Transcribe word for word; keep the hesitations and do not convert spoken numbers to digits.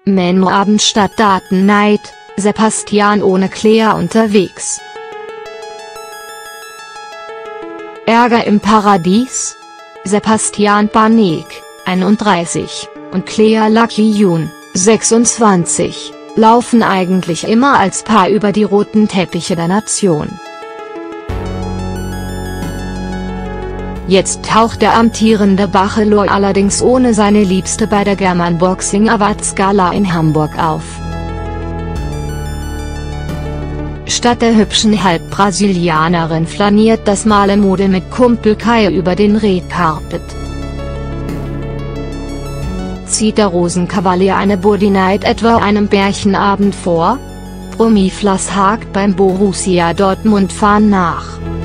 Männerabend statt Datennight, Sebastian ohne Claire unterwegs. Ärger im Paradies? Sebastian Panik, einunddreißig, und Claire Lucky Yoon, sechsundzwanzig, laufen eigentlich immer als Paar über die roten Teppiche der Nation. Jetzt taucht der amtierende Bachelor allerdings ohne seine Liebste bei der German Boxing Awards Gala in Hamburg auf. Statt der hübschen Halbbrasilianerin flaniert das Malemodel mit Kumpel Kai über den Red Carpet. Zieht der Rosenkavalier eine Body Night etwa einem Bärchenabend vor? Promiflas hakt beim Borussia Dortmund-Fan nach.